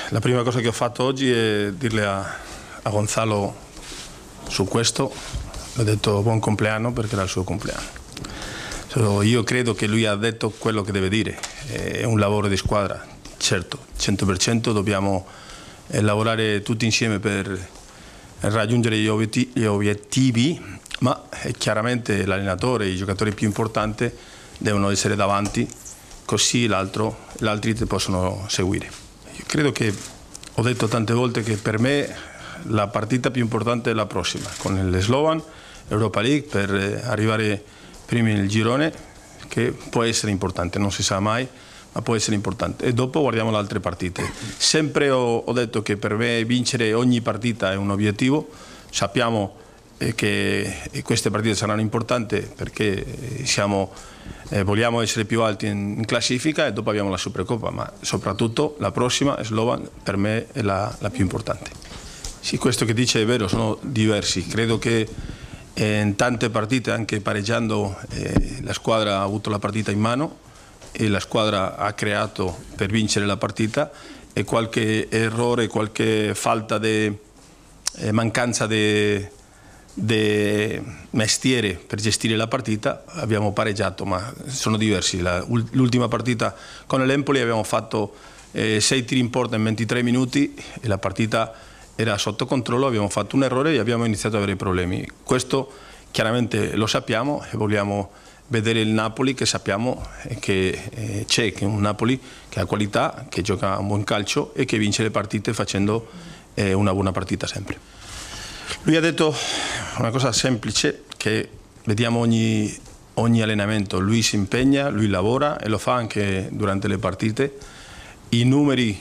la prima cosa che ho fatto oggi è dirle a Gonzalo su questo, ho detto buon compleanno perché era il suo compleanno. Io credo che lui ha detto quello che deve dire, è un lavoro di squadra, certo, 100% dobbiamo lavorare tutti insieme per raggiungere gli obiettivi, ma chiaramente l'allenatore e i giocatori più importanti devono essere davanti, così gli altri possono seguire. Io credo che ho detto tante volte che per me la partita più importante è la prossima, con il Slovan Europa League, per arrivare primi nel girone, che può essere importante, non si sa mai, ma può essere importante. E dopo guardiamo le altre partite. Sempre ho detto che per me vincere ogni partita è un obiettivo, sappiamo che queste partite saranno importanti perché vogliamo essere più alti in classifica e dopo abbiamo la Supercoppa, ma soprattutto la prossima, Slovan, per me è la più importante. Sì, questo che dice è vero, sono diversi. Credo che in tante partite, anche pareggiando, la squadra ha avuto la partita in mano e la squadra ha creato per vincere la partita, e qualche errore, qualche falta di mancanza di mestiere per gestire la partita abbiamo pareggiato, ma sono diversi. L'ultima partita con l'Empoli abbiamo fatto 6 tiri in porta in 23 minuti e la partita era sotto controllo, abbiamo fatto un errore e abbiamo iniziato ad avere problemi. Questo chiaramente lo sappiamo e vogliamo vedere il Napoli, che sappiamo che c'è, che è un Napoli che ha qualità, che gioca un buon calcio e che vince le partite facendo una buona partita sempre. Lui ha detto una cosa semplice, che vediamo ogni allenamento, lui si impegna, lui lavora e lo fa anche durante le partite. I numeri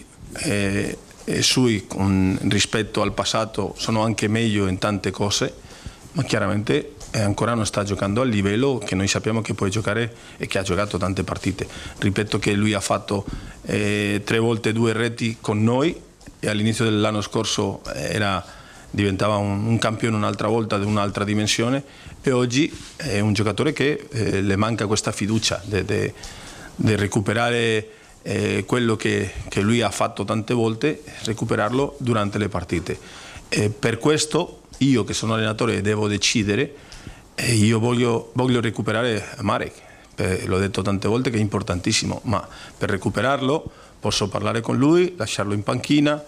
sui rispetto al passato sono anche meglio in tante cose, ma chiaramente ancora non sta giocando al livello che noi sappiamo che può giocare e che ha giocato tante partite. Ripeto che lui ha fatto 3 volte 2 reti con noi e all'inizio dell'anno scorso diventava un campione un'altra volta di un'altra dimensione, e oggi è un giocatore che le manca questa fiducia di recuperare quello che lui ha fatto tante volte, recuperarlo durante le partite. Per questo io, che sono allenatore, devo decidere, io voglio recuperare Marek, l'ho detto tante volte che è importantissimo, ma per recuperarlo posso parlare con lui, lasciarlo in panchina,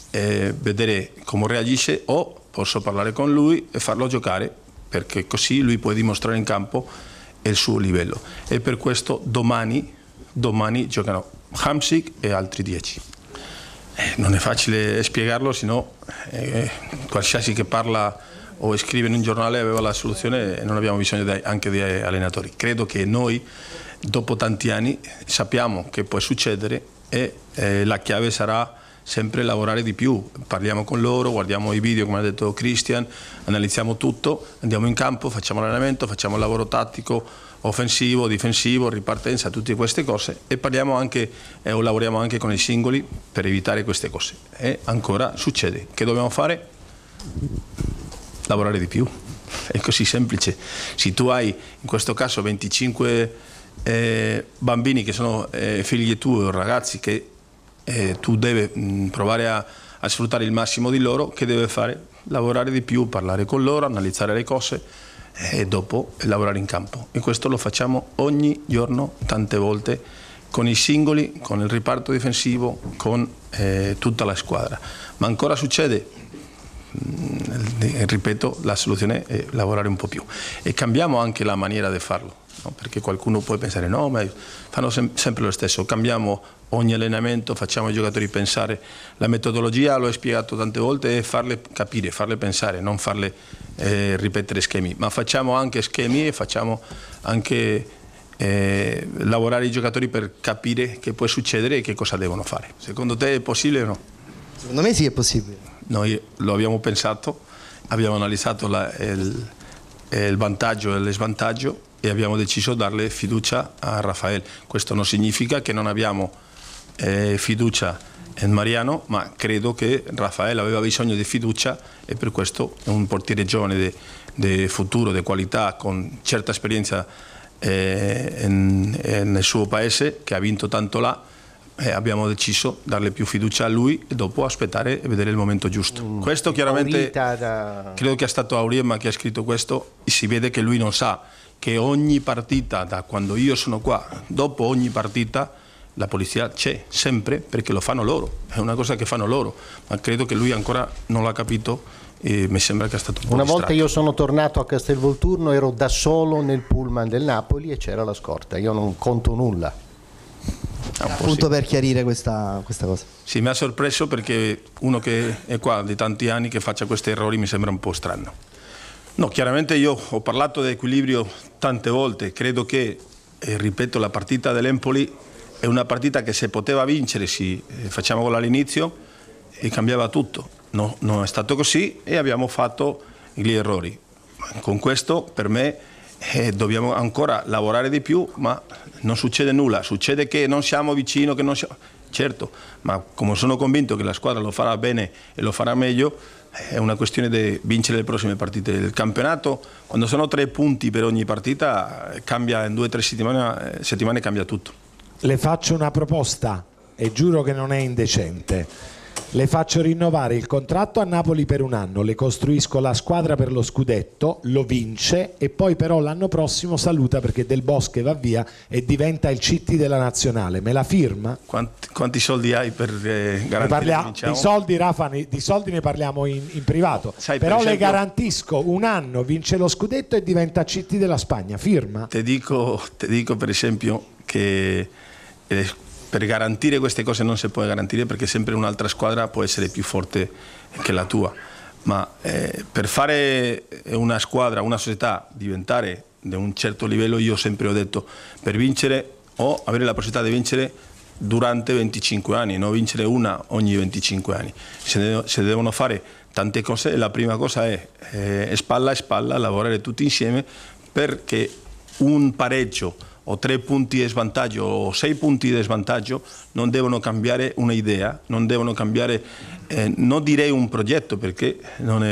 vedere come reagisce, o posso parlare con lui e farlo giocare, perché così lui può dimostrare in campo il suo livello. E per questo domani giocano Hamsik e altri 10. Non è facile spiegarlo, sennò qualsiasi che parla o scrive in un giornale aveva la soluzione e non abbiamo bisogno anche di allenatori. Credo che noi, dopo tanti anni, sappiamo che può succedere e la chiave sarà sempre lavorare di più. Parliamo con loro, guardiamo i video, come ha detto Christian, analizziamo tutto, andiamo in campo, facciamo l'allenamento, facciamo il lavoro tattico, offensivo, difensivo, ripartenza, tutte queste cose, e parliamo anche o lavoriamo anche con i singoli per evitare queste cose. E ancora succede. Che dobbiamo fare? Lavorare di più. È così semplice. Se tu hai in questo caso 25 bambini che sono figli tuoi, ragazzi che tu devi provare a sfruttare il massimo di loro, che deve fare? Lavorare di più, parlare con loro, analizzare le cose e dopo lavorare in campo. E questo lo facciamo ogni giorno, tante volte, con i singoli, con il riparto difensivo, con tutta la squadra. Ma ancora succede? Ripeto, la soluzione è lavorare un po' più. E cambiamo anche la maniera di farlo, no? Perché qualcuno può pensare no, ma fanno sempre lo stesso. Cambiamo ogni allenamento, facciamo ai giocatori pensare. La metodologia, l'ho spiegato tante volte, è farle capire, farle pensare, non farle ripetere schemi, ma facciamo anche schemi e facciamo anche lavorare i giocatori per capire che può succedere e che cosa devono fare. Secondo te è possibile o no? Secondo me sì, è possibile. Noi lo abbiamo pensato, abbiamo analizzato il vantaggio e lo svantaggio e abbiamo deciso di darle fiducia a Rafael. Questo non significa che non abbiamo fiducia in Mariano, ma credo che Rafael aveva bisogno di fiducia e per questo è un portiere giovane di futuro, di qualità, con certa esperienza nel suo paese, che ha vinto tanto là, abbiamo deciso di darle più fiducia a lui e dopo aspettare e vedere il momento giusto. Questo chiaramente credo che è stato Auriemma che ha scritto questo, e si vede che lui non sa che ogni partita, da quando io sono qua, dopo ogni partita la polizia c'è sempre, perché lo fanno loro, è una cosa che fanno loro, ma credo che lui ancora non l'ha capito e mi sembra che è stato un po' Una distratto. volta io sono tornato a Castelvolturno, ero da solo nel pullman del Napoli e c'era la scorta, io non conto nulla. Appunto per chiarire questa cosa. Sì, mi ha sorpreso perché uno che è qua di tanti anni che faccia questi errori mi sembra un po' strano. No, chiaramente io ho parlato di equilibrio tante volte, credo che, ripeto, la partita dell'Empoli è una partita che se poteva vincere, sì, facciamo gol all'inizio e cambiava tutto. No, non è stato così e abbiamo fatto gli errori. Con questo per me dobbiamo ancora lavorare di più, ma non succede nulla, succede che non siamo vicini, che non siamo... certo, ma come sono convinto che la squadra lo farà bene e lo farà meglio, è una questione di vincere le prossime partite. Il campionato, quando sono 3 punti per ogni partita, cambia in 2 o 3 settimane cambia tutto. Le faccio una proposta e giuro che non è indecente. Le faccio rinnovare il contratto a Napoli per 1 anno, le costruisco la squadra per lo scudetto, lo vince e poi però l'anno prossimo saluta perché Del Bosque va via e diventa il CT della nazionale. Me la firma? Quanti soldi hai per garantire che di soldi, Rafa, di soldi ne parliamo in privato. Sai, però per esempio, le garantisco 1 anno, vince lo scudetto e diventa CT della Spagna. Firma? Ti dico per esempio che per garantire queste cose non si può garantire, perché sempre un'altra squadra può essere più forte che la tua, ma per fare una squadra, una società diventare di un certo livello, io sempre ho detto, per vincere o avere la possibilità di vincere durante 25 anni, non vincere una ogni 25 anni. Se devono fare tante cose e la prima cosa è spalla a spalla lavorare tutti insieme, perché un pareggio o 3 punti di svantaggio o 6 punti di svantaggio non devono cambiare un'idea, non devono cambiare, non direi un progetto, perché non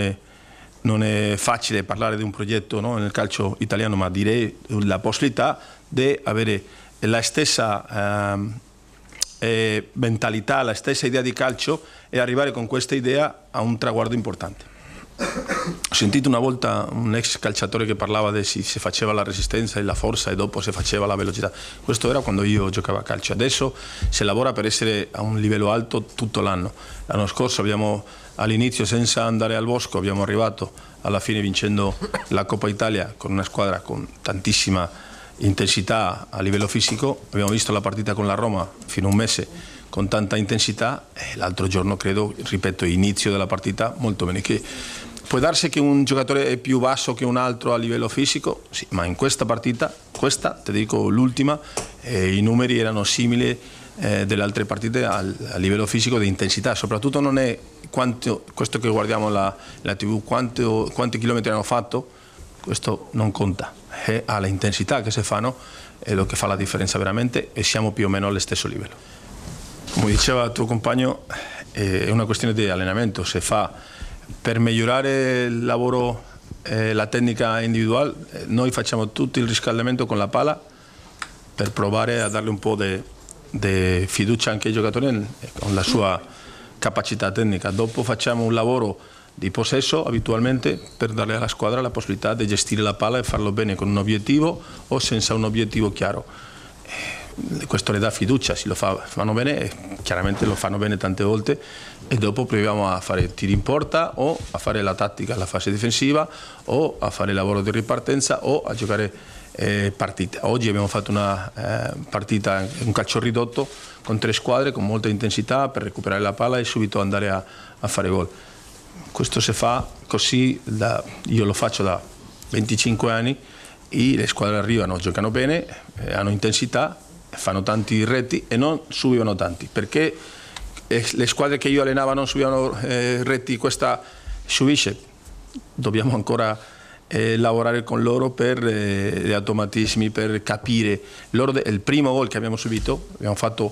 è facile parlare di un progetto, no, nel calcio italiano, ma direi la possibilità di avere la stessa mentalità, la stessa idea di calcio e arrivare con questa idea a un traguardo importante. Ho sentito una volta un ex calciatore che parlava di se faceva la resistenza e la forza e dopo se faceva la velocità. Questo era quando io giocavo a calcio. Adesso si lavora per essere a un livello alto tutto l'anno. L'anno scorso abbiamo, all'inizio senza andare al bosco, abbiamo arrivato alla fine vincendo la Coppa Italia con una squadra con tantissima intensità a livello fisico. Abbiamo visto la partita con la Roma fino a un mese con tanta intensità e l'altro giorno credo, ripeto, inizio della partita molto bene. Che può darsi che un giocatore è più basso che un altro a livello fisico, sì, ma in questa partita, questa, ti dico l'ultima, i numeri erano simili delle altre partite a livello fisico di intensità. Soprattutto non è questo che guardiamo la TV, quanti chilometri hanno fatto, questo non conta, è alla intensità che si fanno, è lo che fa la differenza veramente, e siamo più o meno allo stesso livello. Come diceva il tuo compagno, è una questione di allenamento, si fa per migliorare il lavoro, la tecnica individuale. Noi facciamo tutto il riscaldamento con la palla per provare a darle un po' di fiducia anche ai giocatori con la sua capacità tecnica. Dopo facciamo un lavoro di possesso abitualmente per dare alla squadra la possibilità di gestire la palla e farlo bene con un obiettivo o senza un obiettivo chiaro. Questo le dà fiducia, se lo fanno bene, chiaramente lo fanno bene tante volte, e dopo proviamo a fare tiri in porta o a fare la tattica alla fase difensiva o a fare il lavoro di ripartenza o a giocare partite. Oggi abbiamo fatto una partita, un calcio ridotto con 3 squadre con molta intensità per recuperare la palla e subito andare a fare gol. Questo si fa così, io lo faccio da 25 anni e le squadre arrivano, giocano bene, hanno intensità, fanno tanti reti e non subivano tanti, perché le squadre che io allenavo non subivano reti, questa subisce. Dobbiamo ancora lavorare con loro per gli automatismi, per capire. Il primo gol che abbiamo subito,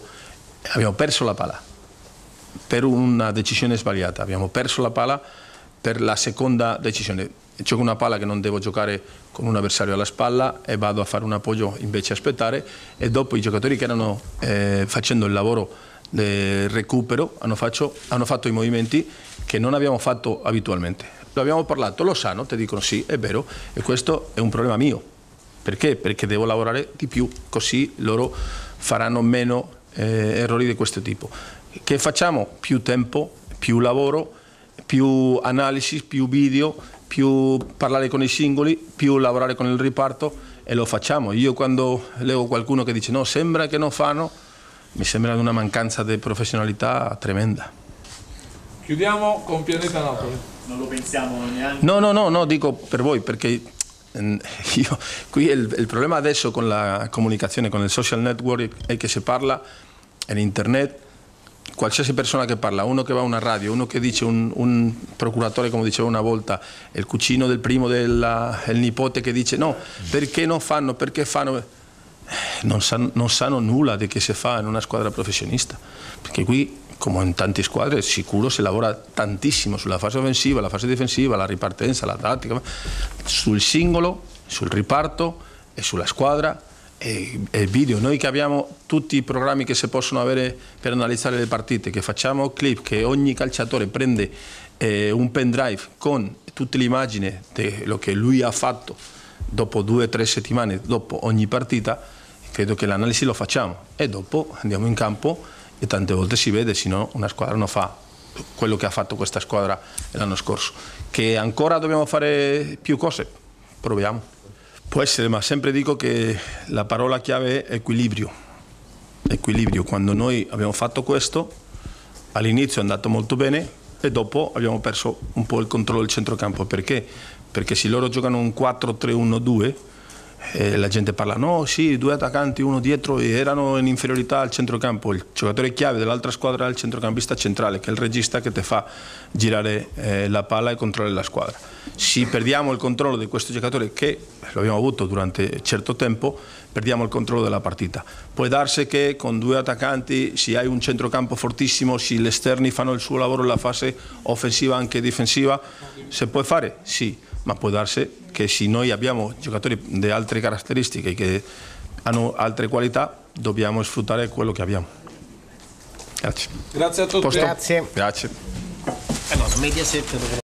abbiamo perso la palla per una decisione sbagliata, abbiamo perso la palla per la seconda decisione. Gioco una palla che non devo giocare con un avversario alla spalla e vado a fare un appoggio invece aspettare, e dopo i giocatori che erano facendo il lavoro del recupero hanno fatto i movimenti che non abbiamo fatto abitualmente. Lo abbiamo parlato, lo sanno, ti dicono sì, è vero, e questo è un problema mio. Perché? Perché devo lavorare di più, così loro faranno meno errori di questo tipo. Che facciamo? Più tempo, più lavoro, più analisi, più video, più parlare con i singoli, più lavorare con il riparto, e lo facciamo. Io quando leggo qualcuno che dice no, sembra che non fanno, mi sembra una mancanza di professionalità tremenda. Chiudiamo con Pianeta Napoli. Non lo pensiamo neanche. No, dico per voi, perché qui il problema adesso con la comunicazione, con il social network, è che si parla in internet. Qualsiasi persona che parla, uno che va a una radio, uno che dice, un procuratore, come dicevo una volta, il cugino del primo il nipote che dice no, perché non fanno, perché fanno, non sanno nulla di che si fa in una squadra professionista, perché qui, come in tante squadre, sicuro si lavora tantissimo sulla fase offensiva, la fase difensiva, la ripartenza, la tattica, sul singolo, sul riparto e sulla squadra. E il video, noi che abbiamo tutti i programmi che si possono avere per analizzare le partite, che facciamo clip, che ogni calciatore prende un pendrive con tutte le immagini di quello che lui ha fatto dopo 2 o 3 settimane dopo ogni partita, credo che l'analisi lo facciamo e dopo andiamo in campo e tante volte si vede, se no una squadra non fa quello che ha fatto questa squadra l'anno scorso. Che ancora dobbiamo fare più cose, proviamo. Può essere, ma sempre dico che la parola chiave è equilibrio. Equilibrio. Quando noi abbiamo fatto questo, all'inizio è andato molto bene e dopo abbiamo perso un po' il controllo del centrocampo. Perché? Perché se loro giocano un 4-3-1-2, la gente parla, no, sì, 2 attaccanti, uno dietro, e erano in inferiorità al centrocampo. Il giocatore chiave dell'altra squadra è il centrocampista centrale, che è il regista che ti fa girare la palla e controllare la squadra. Se perdiamo il controllo di questo giocatore, che lo abbiamo avuto durante certo tempo, perdiamo il controllo della partita. Può darsi che con 2 attaccanti, se hai un centrocampo fortissimo, se gli esterni fanno il suo lavoro nella fase offensiva anche difensiva, se può fare? Sì, ma può darsi che se noi abbiamo giocatori di altre caratteristiche che hanno altre qualità, dobbiamo sfruttare quello che abbiamo. Grazie. Grazie a tutti. Posto? Grazie. Grazie. Allora, Mediaset